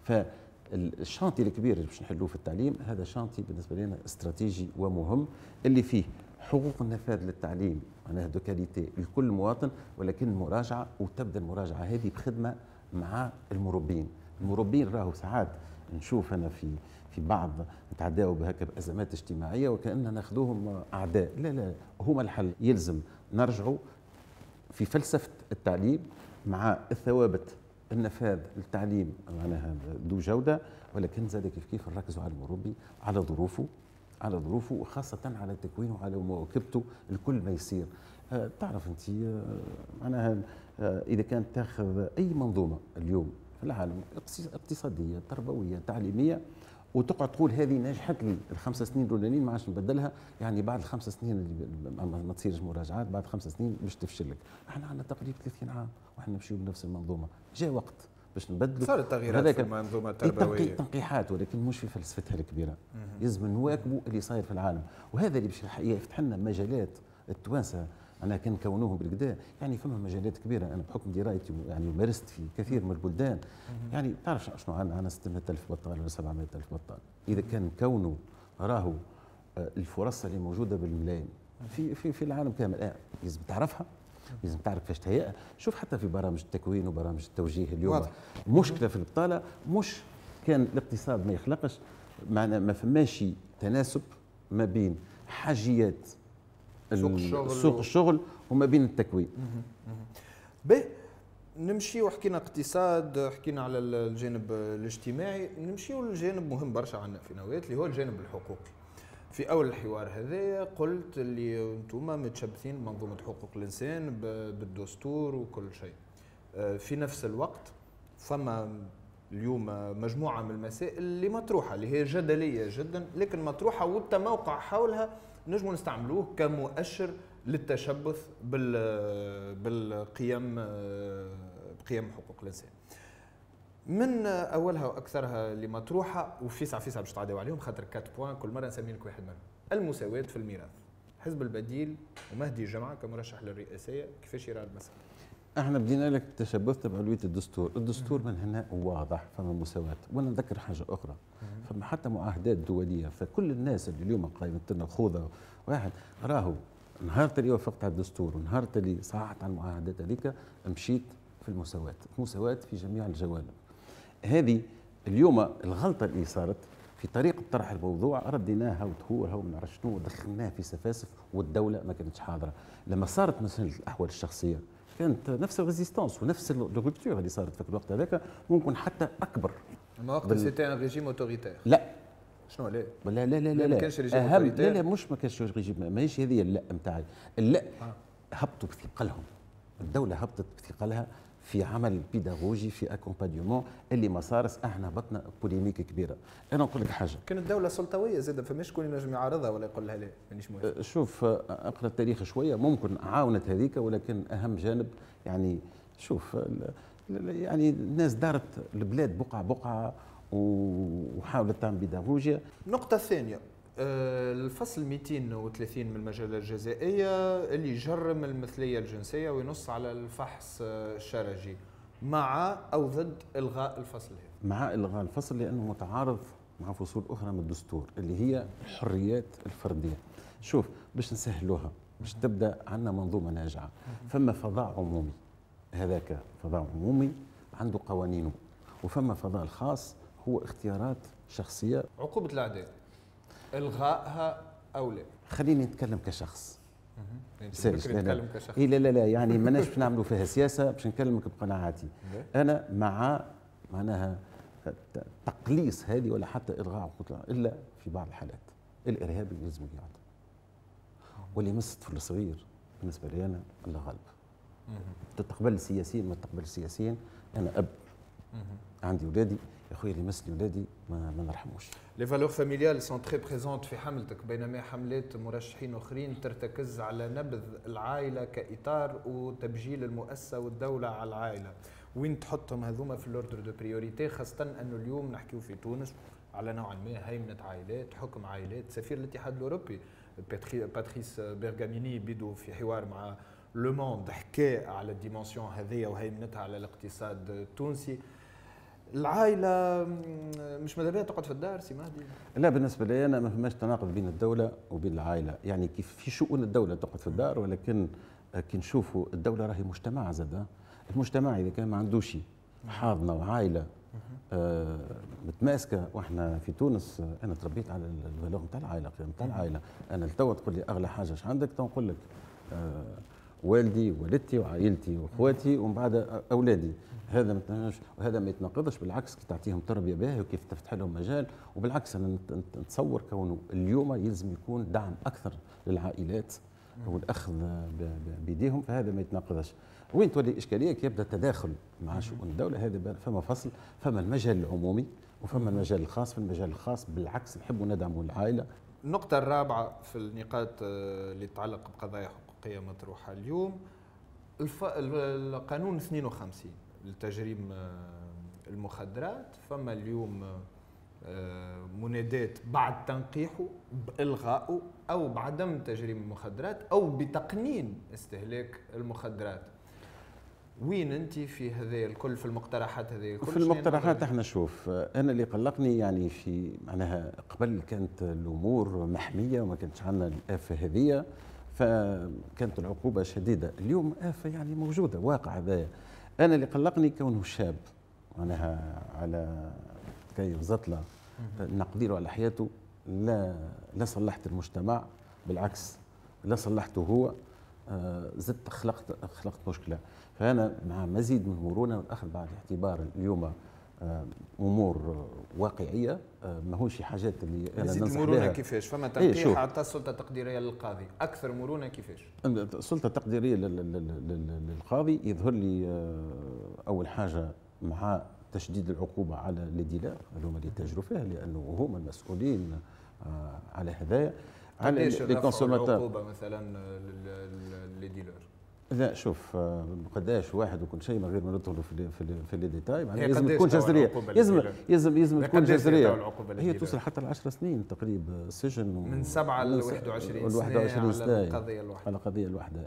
فالشانتي الكبير اللي باش نحلوه في التعليم هذا شانتي بالنسبه لنا استراتيجي ومهم، اللي فيه حقوق النفاذ للتعليم معناها دو كاليتي لكل مواطن، ولكن مراجعه، وتبدا المراجعه هذه بخدمه مع المربين. المربين راهو ساعات نشوف انا في بعض نتعداو بهكا بازمات اجتماعيه وكاننا ناخذوهم اعداء. لا لا، هما الحل. يلزم نرجعوا في فلسفه التعليم مع الثوابت، النفاذ للتعليم معناها ذو جوده، ولكن زاد كيف نركزوا على المربي، على ظروفه وخاصه على تكوينه وعلى مواكبته لكل ما يصير. تعرف انت معناها اذا كانت تاخذ اي منظومه اليوم في العالم اقتصاديه تربويه تعليميه وتقعد تقول هذه نجحت لي ال5 سنين الاولانيين ما عادش نبدلها، يعني بعد ال5 سنين اللي ما تصيرش مراجعات، بعد 5 سنين باش تفشل لك. احنا عندنا تقريبا 30 عام واحنا نمشيو بنفس المنظومه، جاء وقت باش نبدلوا. صارت تغييرات في المنظومه التربويه، تنقيحات، ولكن مش في فلسفتها الكبيره. لازم نواكبوا اللي صاير في العالم، وهذا اللي باش الحقيقه يفتح لنا مجالات. التوانسه انا كان كونوهم بالكدا، يعني فما مجالات كبيره. انا بحكم درايتي يعني مارست في كثير من البلدان، يعني تعرف شنو عندنا 600,000 بطال ولا 700,000 بطال. اذا كان كونوا راهو الفرص اللي موجوده بالملايين في العالم كامل، لازم تعرفها، لازم تعرف كيفاش تهيئها. شوف حتى في برامج التكوين وبرامج التوجيه اليوم المشكله في البطاله مش كان الاقتصاد ما يخلقش، معنا ما فماش تناسب ما بين حاجيات سوق الشغل وما بين التكوين. به نمشي وحكينا اقتصاد، حكينا على الجانب الاجتماعي، نمشيو للجانب مهم برشا عندنا في نوات اللي هو الجانب الحقوقي. في اول الحوار هذايا قلت اللي انتم متشبثين بمنظومه حقوق الانسان بالدستور وكل شيء. في نفس الوقت فما اليوم مجموعه من المسائل اللي مطروحه، اللي هي جدليه جدا لكن مطروحه، والتموقع حولها نجموا نستعملوه كمؤشر للتشبث بقيم حقوق الانسان. من اولها واكثرها اللي مطروحه وفيسع باش تعداو عليهم خاطر 4 بوان كل مره نسمي لك واحد منهم. المساواه في الميراث. حزب البديل ومهدي الجمعه كمرشح للرئاسيه كيفاش يرى المساله؟ احنا بدينا لك التشبث تبع الدستور من هنا واضح، فما مساواه. وانا نذكر حاجه اخرى، فما حتى معاهدات دوليه، فكل الناس اللي اليوم قايمه لنا خوذه واحد راهو نهار اللي وافقت على الدستور ونهار اللي صححت على المعاهدات هذيك مشيت في المساواه في جميع الجوانب. هذه اليوم الغلطه اللي صارت في طريقه طرح الموضوع، رديناها وتهورها وما نعرف شنو ودخلناها في سفاسف، والدوله ما كانتش حاضره. لما صارت مثلا الاحوال الشخصيه كانت نفس الريزيستانس ونفس الرupture اللي صارت في الوقت هذاك، ممكن حتى اكبر. ما وقت سيتي ان ريجيم اوتوريتير. لا شنو لا لا لا لا لا ما كانش ريجيم اوتوريتير. لا مش ما كانش ريجيم، ماهيش هذه اللا نتاعي. اللا هبطوا بثقلهم، الدوله هبطت بثقلها في عمل بيداغوجي في اكومبانيومون اللي ما صارش. احنا هبطنا بوليميك كبيره. انا نقول لك حاجه، كانت الدوله سلطويه زاد، فماش شكون ينجم يعارضها ولا يقول لها لا مانيش موافق. شوف اقرا التاريخ شويه، ممكن عاونت هذيك، ولكن اهم جانب يعني شوف يعني الناس دارت البلاد بقعه بقعه وحاولت تعمل بيداغوجيا. النقطه الثانيه، الفصل 230 من المجله الجزائيه اللي يجرم المثليه الجنسيه وينص على الفحص الشرجي، مع او ضد الغاء الفصل هذا؟ مع الغاء الفصل لانه متعارض مع فصول اخرى من الدستور اللي هي الحريات الفرديه. شوف باش نسهلوها، باش تبدا عندنا منظومه ناجعه، فما فضاء عمومي هذاك فضاء عمومي عنده قوانينه، وفما فضاء الخاص هو اختيارات شخصيه. عقوبه الاعداء الغائها او لا؟ خليني نتكلم كشخص. سيرش نتكلم كشخص. إيه لا يعني ماناش باش نعملوا فيها سياسه، باش نكلمك بقناعاتي. انا مع معناها تقليص هذه ولا حتى الغاء عقوبه الا في بعض الحالات. الارهابي لازم يقعد، واللي يمس طفل صغير بالنسبه لي انا الله غالب. تقبل السياسيين ما تقبل السياسيين، انا اب عندي اولادي يا خويا، اللي يمسني اولادي ما نرحموش. لي فالور فاميليال سون تري بريزونت في حملتك، بينما حملات مرشحين اخرين ترتكز على نبذ العائله كاطار وتبجيل المؤسسه والدوله على العائله. وين تحطهم هذوما في الاوردر دو بريوريتي، خاصه انه اليوم نحكيو في تونس على نوعا ما هيمنه عائلات، حكم عائلات. سفير الاتحاد الاوروبي باتريس بيرغاميني بيدو في حوار مع لو موند حكى على الديمونسيون هذيا وهيمنتها على الاقتصاد التونسي. العائله مش ماذا بيها تقعد في الدار سي مهدي؟ لا، بالنسبه لي انا ما فماش تناقض بين الدوله وبين العائله، يعني كيف في شؤون الدوله تقعد في الدار، ولكن كي نشوفوا الدوله راهي مجتمع زاد. المجتمع اذا كان ما عندوش حاضنه وعائله متماسكه، واحنا في تونس انا تربيت على الفالور نتاع العائله، قيم نتاع العائله. انا لتوا تقول لي اغلى حاجه ايش عندك، تو نقول لك والدي ووالدتي وعائلتي واخواتي ومن بعد اولادي. هذا ما يتناقضش، بالعكس كي تعطيهم تربيه باهيه وكيف تفتح لهم مجال. وبالعكس انا نتصور كونه اليوم يلزم يكون دعم اكثر للعائلات والاخذ بيديهم، فهذا ما يتناقضش. وين تولي اشكاليه كي يبدا التداخل مع شؤون الدوله، هذا فما فصل، فما المجال العمومي وفما المجال الخاص. في المجال الخاص بالعكس نحبوا ندعموا العائله. النقطه الرابعه في النقاط اللي تتعلق بقضايا حقوقيه مطروحه اليوم، القانون 52 لتجريم المخدرات. فما اليوم منادات بعد تنقيحه بإلغائه أو بعدم تجريم المخدرات أو بتقنين استهلاك المخدرات. وين أنت في هذا الكل، في المقترحات هذه الكل؟ في المقترحات احنا شوف، أنا اللي قلقني يعني في معناها قبل كانت الأمور محمية وما كانتش عندنا الآفة هذه، فكانت العقوبة شديدة. اليوم آفة يعني موجودة، واقع هذايا. أنا اللي قلقني كونه شاب معناها على كيف زطلة نقديره على حياته، لا صلحت المجتمع، بالعكس لا صلحته هو، زدت خلقت مشكلة. فأنا مع مزيد من المرونة والأخذ بعد الاعتبار اليوم امور واقعيه، ماهوش حاجات اللي انا ننصح بها. المرونه كيفاش؟ فما تنقيح حتى السلطه التقديريه للقاضي، اكثر مرونه كيفاش؟ السلطه التقديريه للقاضي يظهر لي اول حاجه مع تشديد العقوبه على لي ديلر هذوما اللي يتاجروا فيها، لانه هما المسؤولين على هذايا، على لي كونسوماتور. العقوبه مثلا لي ديلر؟ لا شوف، قداش واحد وكل شيء من غير ما ندخلوا في لي ديتاي، لازم تكون جذريه، لازم تكون جذريه. هي توصل حتى ل 10 سنين تقريبا سجن، من 7 ل 21 سنه على القضيه الواحده. على القضيه الواحده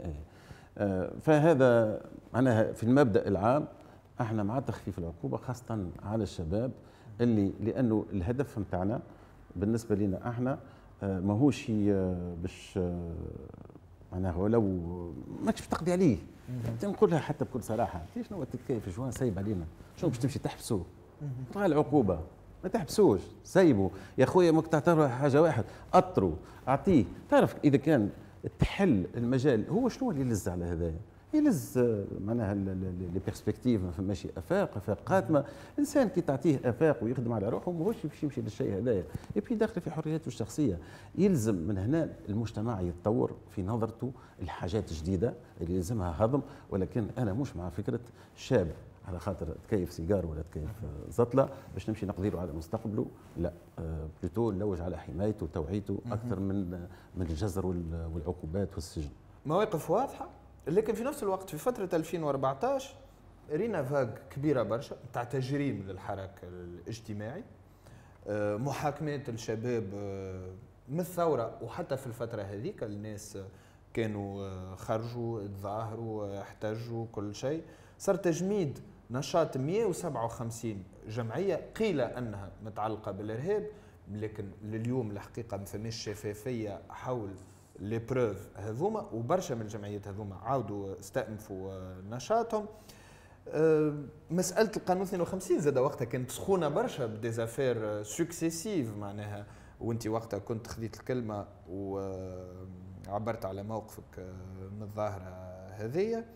فهذا معناها في المبدا العام احنا مع تخفيف العقوبه خاصه على الشباب، اللي لانه الهدف نتاعنا بالنسبه لنا احنا ماهوش باش معناها ولو ماكش تقضي عليه. نقولها حتى بكل صراحه، شنو تتكيف جوان سايب علينا؟ شنو باش تمشي تحبسوه؟ طلع العقوبه ما تحبسوش، سايبه يا خويا. ماك تعتبر حاجه واحد، اطروا اعطيه. تعرف اذا كان تحل المجال، هو شنو اللي يلز على هذايا؟ يلز معناها لي بيرسبكتيف، ما فماش افاق قاتمه. الانسان كي تعطيه افاق ويخدم على روحه ماهوش باش يمشي للشيء هذايا، يبقى داخل في حرياته الشخصيه. يلزم من هنا المجتمع يتطور في نظرته الحاجات الجديده اللي يلزمها هضم. ولكن انا مش مع فكره شاب على خاطر تكيف سيجار ولا تكيف زطله باش نمشي نقدروا على مستقبله. لا، بلوتو نلوج على حمايته وتوعيته اكثر من الجزر والعقوبات والسجن. مواقف واضحه، لكن في نفس الوقت في فترة 2014 رينا فاغ كبيرة برشا تاع تجريم للحراك الاجتماعي، محاكمات الشباب من الثورة، وحتى في الفترة هذيك الناس كانوا خرجوا تظاهروا احتجوا كل شيء. صار تجميد نشاط 157 جمعية قيل أنها متعلقة بالإرهاب، لكن لليوم الحقيقة ما فماش شفافية حول لي بروف هذوما، وبرشا من الجمعيات هذوما عاودوا استأنفوا نشاطهم. مسألة القانون 52 زاد وقتها كانت سخونة برشا بديزافير سكسيسيف معناها، وانت وقتها كنت خذيت الكلمة وعبرت على موقفك من الظاهرة هذية.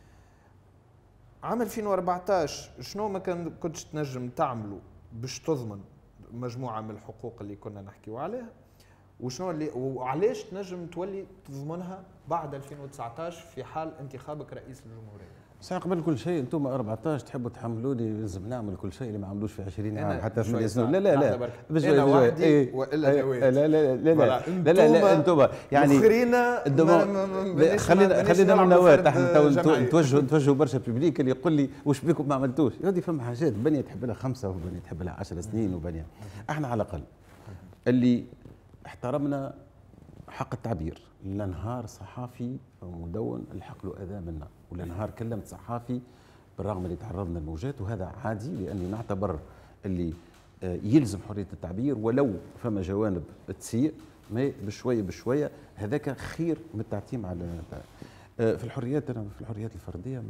عام 2014 شنو ما كنتش تنجم تعملوا باش تضمن مجموعة من الحقوق اللي كنا نحكيو عليها، وشنو اللي وعلاش تنجم تولي تضمنها بعد 2019 في حال انتخابك رئيس الجمهورية؟ بس قبل كل شيء انتم 14 تحبوا تحملوني لازم نعمل كل شيء اللي ما عملوش في 20 عام حتى 8 سنين. لا لا لا انا وحدي والا نويت. لا لا لا لا لا لا انتم يعني خلينا من نوات. احنا نتوجهوا برشا بيبليك اللي يقول لي واش بيكم ما عملتوش. يودي فما حاجات بنيه تحب لها 5 وبنيه تحب لها 10 سنين وبنيه. احنا على الاقل اللي احترمنا حق التعبير. لا نهار صحافي مدون الحق له اذى منا، ولا نهار كلمت صحافي بالرغم اللي تعرضنا للموجات، وهذا عادي لاني نعتبر اللي يلزم حريه التعبير ولو فما جوانب تسيء ما بشويه بشويه. هذاك خير من التعتيم على في الحريات. انا في الحريات الفرديه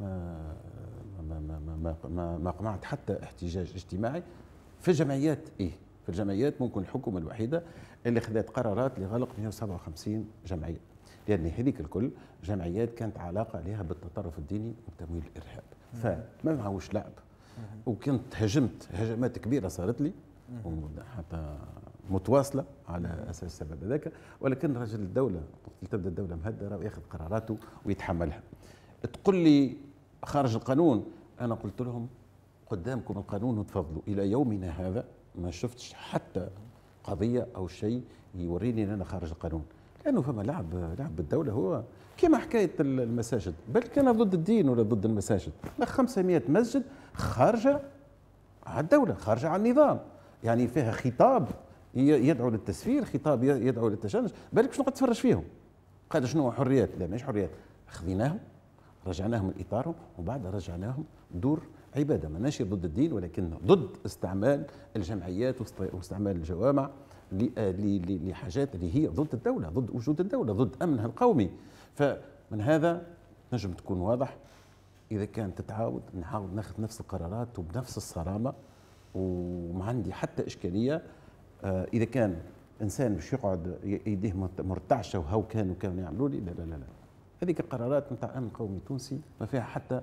ما قمعت حتى احتجاج اجتماعي. في الجمعيات في الجمعيات ممكن الحكومه الوحيده اللي خذت قرارات لغلق 157 جمعيه، لان هذيك الكل جمعيات كانت علاقه عليها بالتطرف الديني وتمويل الارهاب، فما معوش لعب. وكنت هجمت هجمات كبيره صارت لي حتى متواصله على اساس السبب هذاك، ولكن رجل الدوله تبدا الدوله مهدره وياخذ قراراته ويتحملها. تقول لي خارج القانون، انا قلت لهم قدامكم القانون وتفضلوا. الى يومنا هذا ما شفتش حتى قضيه او شيء يوريني ان انا خارج القانون، لانه فما لعب بالدوله. هو كما حكايه المساجد، بل كان ضد الدين ولا ضد المساجد. 500 مسجد خارجه على الدوله، خارجه على النظام، يعني فيها خطاب يدعو للتسفير، خطاب يدعو للتشنج. بالك باش نقعد تفرج فيهم؟ قال شنو حريات؟ لا ماهيش حريات. خذيناهم رجعناهم لاطارهم وبعد رجعناهم دور عباده، ماناش ضد الدين ولكن ضد استعمال الجمعيات واستعمال الجوامع لحاجات اللي هي ضد الدوله، ضد وجود الدوله، ضد امنها القومي. فمن هذا نجم تكون واضح. اذا كانت تتعاود نحاول ناخذ نفس القرارات وبنفس الصرامه، وما عندي حتى اشكاليه. اذا كان انسان باش يقعد يديه مرتعشه وهو كانوا يعملوا لي، لا لا لا لا، هذيك القرارات نتاع امن قومي تونسي ما فيها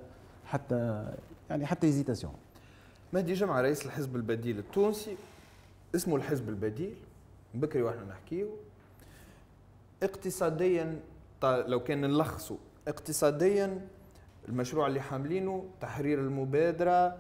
حتى هيزيتاسيون. مهدي جمعة رئيس الحزب البديل التونسي، اسمه الحزب البديل بكري واحنا نحكيه. اقتصاديا لو كان نلخصه اقتصاديا، المشروع اللي حاملينه تحرير المبادرة،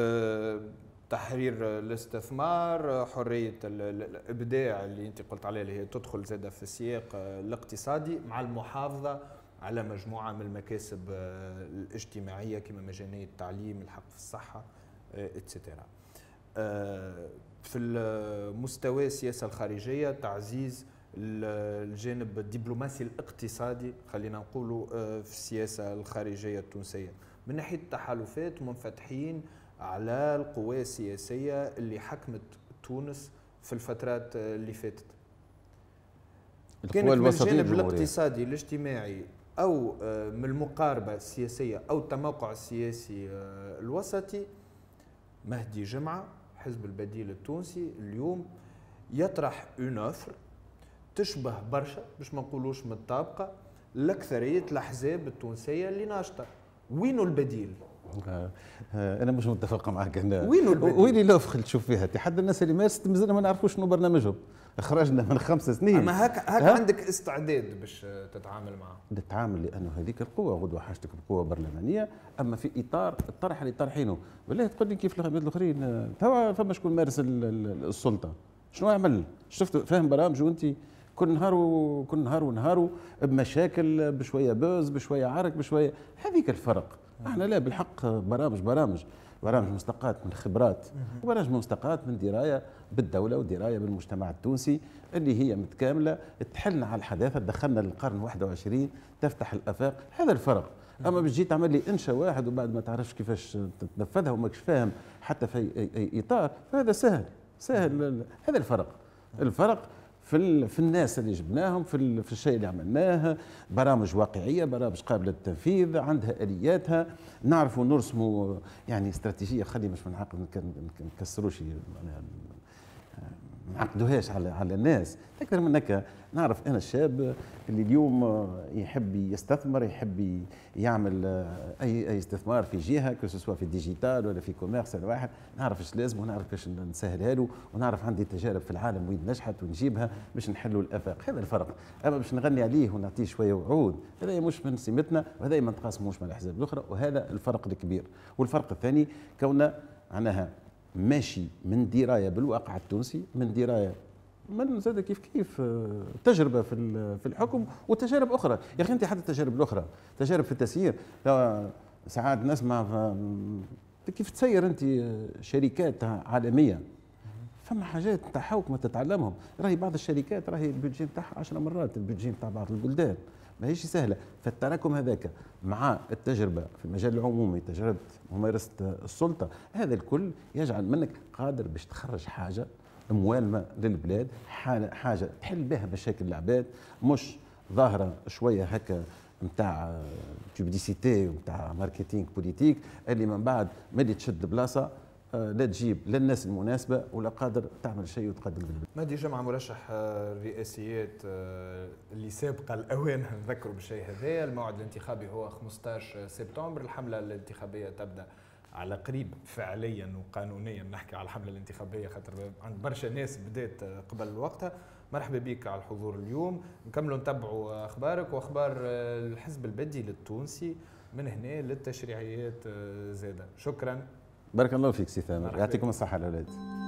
تحرير الاستثمار، حرية الإبداع اللي أنت قلت عليها اللي هي تدخل زادة في السياق الاقتصادي، مع المحافظة على مجموعة من المكاسب الاجتماعية كما مجانية التعليم، الحق في الصحة، اتسترا. في المستوى السياسة الخارجية تعزيز الجانب الدبلوماسي الاقتصادي خلينا نقولوا في السياسة الخارجية التونسية. من ناحية التحالفات منفتحين على القوى السياسية اللي حكمت تونس في الفترات اللي فاتت. كانت من الجانب الاقتصادي الاجتماعي أو من المقاربة السياسية أو التموقع السياسي الوسطي. مهدي جمعة حزب البديل التونسي اليوم يطرح اون اوفر تشبه برشا باش ما نقولوش متطابقة لأكثرية الأحزاب التونسية اللي ناشطة. وينو البديل؟ انا مش متفق معك هنا. وينو البديل؟ وين الاوفر اللي تشوف فيها؟ حد الناس اللي مارست مازلنا ما نعرفوش شنو برنامجهم. خرجنا من 5 سنين. اما هكا عندك استعداد باش تتعامل معه؟ نتعامل لانه هذيك القوه غدوه حاجتك بقوه برلمانيه، اما في اطار الطرح اللي طرحينه. بالله تقول لي كيف البلاد الاخرين توا فما شكون مارس السلطه، شنو يعمل؟ شفت فاهم برامج وانت كل نهار ونهار بمشاكل، بشويه بوز، بشويه عرك، بشويه. هذيك الفرق. احنا لا بالحق برامج مستقاة من خبرات، وبرامج مستقاة من درايه بالدوله ودرايه بالمجتمع التونسي اللي هي متكامله، تحلنا على الحداثه، دخلنا للقرن 21، تفتح الافاق. هذا الفرق. اما باش تجي تعمل لي انشاء واحد وبعد ما تعرفش كيفاش تنفذها وماكش فاهم حتى في اي اطار، فهذا سهل. هذا الفرق في الناس اللي جبناهم، في الشيء اللي عملناه، برامج واقعيه، برامج قابله للتنفيذ، عندها الياتها، نعرفوا نرسموا يعني استراتيجيه. خلي مش من حق نكسروش ما نعقدوهاش على الناس اكثر من هكا. نعرف انا الشاب اللي اليوم يحب يستثمر، يحب يعمل اي استثمار في جهه، كو في الديجيتال ولا في كوميرس ولا واحد، نعرف ايش لازم ونعرف كيفاش نسهلها له، ونعرف عندي تجارب في العالم وين نجحت ونجيبها باش نحلوا الافاق. هذا الفرق. اما باش نغني عليه ونعطيه شويه وعود، هذا مش من سمتنا، وهذا ما نتقاسموش مع الاحزاب الاخرى، وهذا الفرق الكبير. والفرق الثاني كونه معناها ماشي من درايه بالواقع التونسي، من درايه من زاد كيف تجربه في الحكم وتجارب اخرى. يا اخي انت حتى التجارب الاخرى، تجارب في التسيير، ساعات نسمع كيف تسير انت شركات عالميه، فما حاجات تاع حوكمه تتعلمهم. راهي بعض الشركات راهي البيدجي نتاعها 10 مرات البيدجي نتاع بعض البلدان، ماهيش سهله. فالتراكم هذاك مع التجربه في المجال العمومي، تجربه ممارسه السلطه، هذا الكل يجعل منك قادر باش تخرج حاجه موالمه للبلاد، حاجه تحل بها مشاكل العباد، مش ظاهره شويه هكا نتاع بوبليسيتي ونتاع ماركتينغ بوليتيك اللي من بعد ملي تشد بلاصه لا تجيب لا الناس المناسبه ولا قادر تعمل شيء وتقدم للبلاد. مهدي جمعه مرشح الرئاسيات اللي سابقه الاوان نذكروا بالشيء هذايا. الموعد الانتخابي هو 15 سبتمبر. الحمله الانتخابيه تبدا على قريب فعليا وقانونيا. نحكي على الحمله الانتخابيه خاطر عند برشا ناس بدات قبل وقتها. مرحبا بك على الحضور اليوم. نكملوا نتبعوا اخبارك واخبار الحزب البديل التونسي من هنا للتشريعيات زاده. شكرا. بارك الله فيك سي ثامر، يعطيكم الصحه الاولاد.